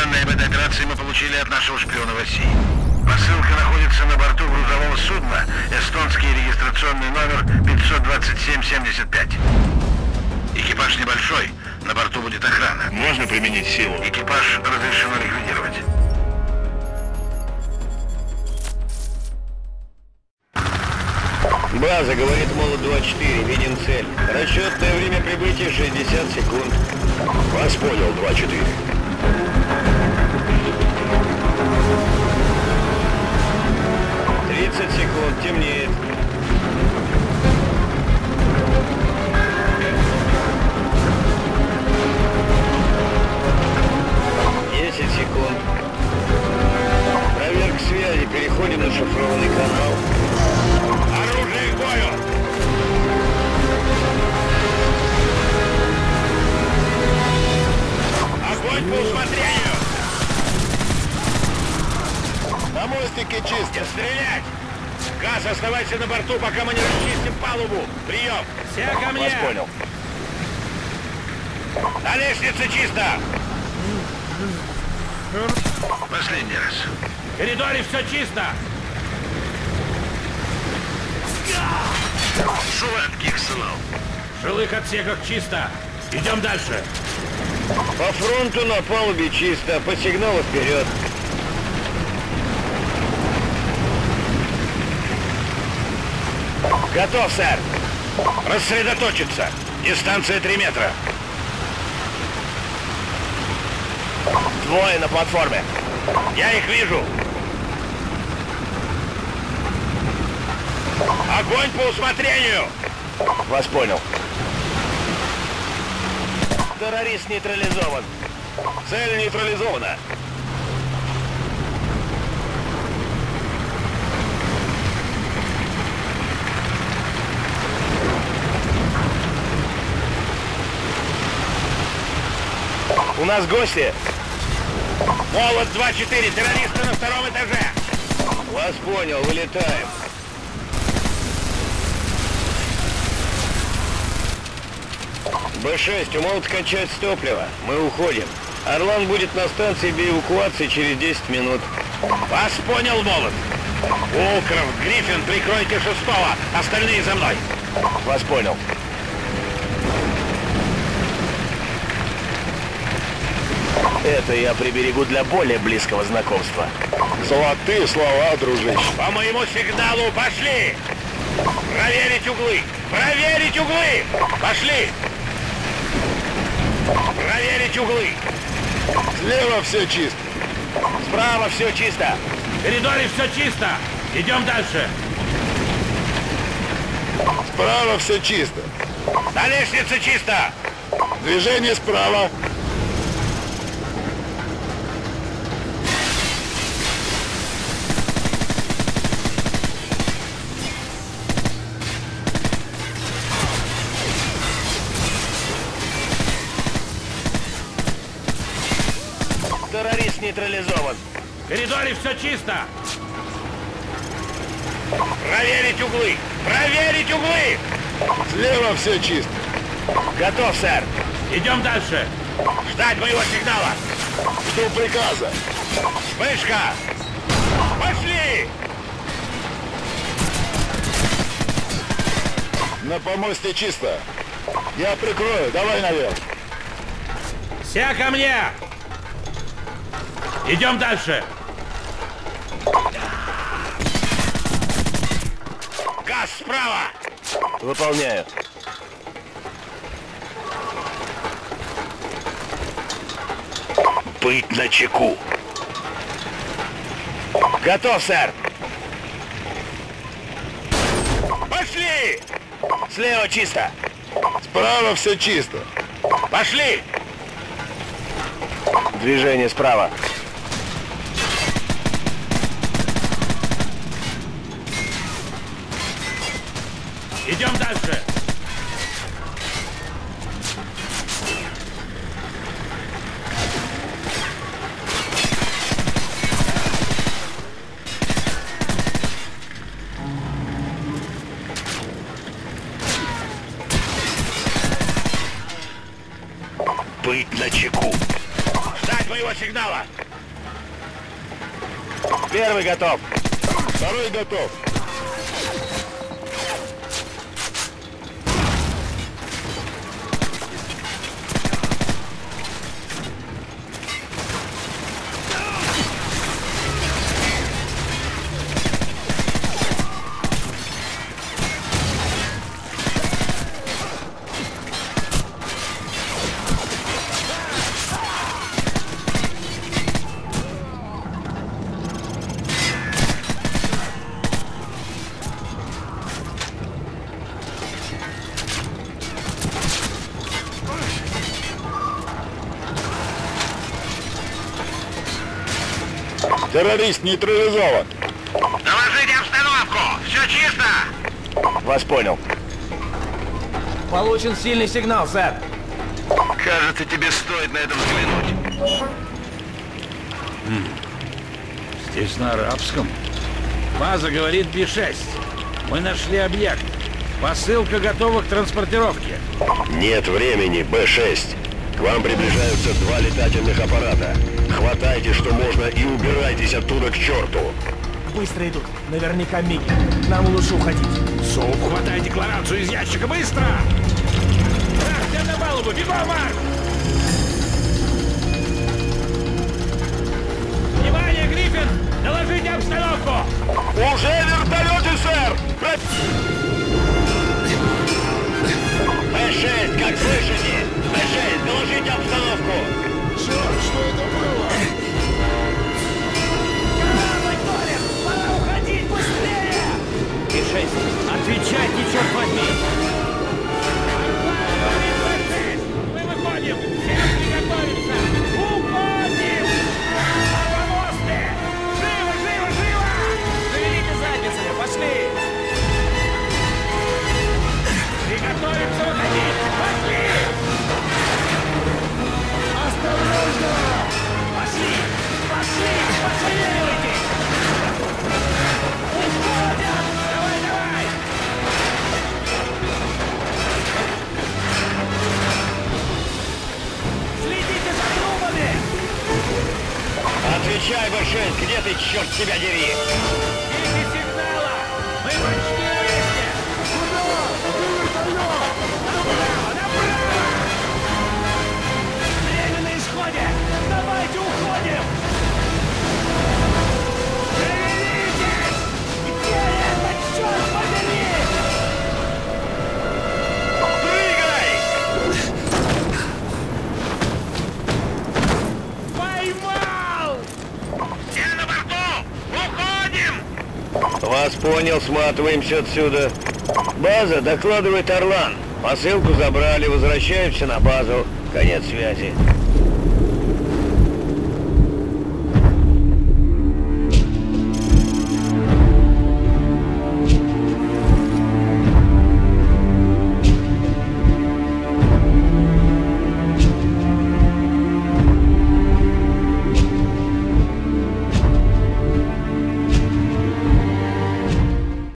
Данные об этой операции мы получили от нашего шпиона в России. Посылка находится на борту грузового судна, эстонский регистрационный номер 52775. Экипаж небольшой, на борту будет охрана. Можно применить силу? Экипаж разрешено ликвидировать. База, говорит Молот-24, виден цель. Расчетное время прибытия 60 секунд. Вас понял, 2-4. Секунд, темнеет. Секунд. Проверка связи. Переходим на шифрованный канал. Оружие к бою! Огонь по усмотрению! На мостике чисто. Стрелять! Газ, оставайся на борту, пока мы не расчистим палубу. Прием! Все ко мне! Вас понял. На лестнице чисто! Последний раз. В коридоре все чисто! Сладких снов. В жилых отсеках чисто! Идем дальше! По фронту на палубе чисто. По сигналу вперед. Готов, сэр! Рассредоточиться! Дистанция 3 метра. Двое на платформе. Я их вижу. Огонь по усмотрению! Вас понял. Террорист нейтрализован. Цель нейтрализована. У нас гости. Молот 2-4, террористы на 2-м этаже. Вас понял, вылетаем. Б-6, у Молота кончается топливо. Мы уходим. Орлан будет на станции для эвакуации через 10 минут. Вас понял, Молот. Улкрофт, Гриффин, прикройте 6-го. Остальные за мной. Вас понял. Это я приберегу для более близкого знакомства. Золотые слова, дружище. По моему сигналу пошли! Проверить углы! Проверить углы! Пошли! Проверить углы! Слева все чисто. Справа все чисто. В коридоре все чисто! Идем дальше! Справа все чисто. На лестнице чисто! Движение справа. Террорист нейтрализован. В коридоре все чисто! Проверить углы! Проверить углы! Слева все чисто. Готов, сэр. Идем дальше! Ждать моего сигнала! Жду приказа. Вспышка! Пошли! На помосте чисто. Я прикрою. Давай наверх. Все ко мне! Идем дальше! Газ справа! Выполняю. Быть начеку! Готов, сэр. Пошли! Слева чисто. Справа все чисто. Пошли! Движение справа. Идем дальше! Быть начеку! Ждать моего моего сигнала. Первый готов. Второй готов. Террорист нейтрализован. Доложите обстановку! Все чисто! Вас понял. Получен сильный сигнал, сэр. Кажется, тебе стоит на это взглянуть. Здесь на арабском. База говорит B6. Мы нашли объект. Посылка готова к транспортировке. Нет времени, Б-6. К вам приближаются 2 летательных аппарата. Хватайте, что можно, и убирайтесь оттуда к черту. Быстро идут. Наверняка миги. Нам лучше уходить. Суп, хватай декларацию из ящика, быстро! Так, на палубу, бегом, Марк! Внимание, Гриффин! Доложите обстановку! Уже вертолеты, сэр! Б-6, как слышите? Б-6, доложите обстановку! Черт, что это было? Пора уходить быстрее! И6, отвечайте, черт возьми! Мы выходим! Всем приготовиться! Уходим! Аваносты! Живо, живо, живо! Шевелите задницами, пошли! Приготовимся выходить! Пошли! Осторожно! Пошли! Пошли! Пошевеливайтесь! Уходят! Давай, давай! Следите за трубами! Отвечай, Б-6, где ты, черт тебя дери? Ждите сигнала! Мы почти на месте! Направо, направо! Время на исходе! Давайте уходим! Шевелитесь! Где это, черт побери? Поймал! Я на борту! Уходим! Вас понял, сматываемся отсюда. База, докладывает Орлан. Посылку забрали, возвращаемся на базу. Конец связи.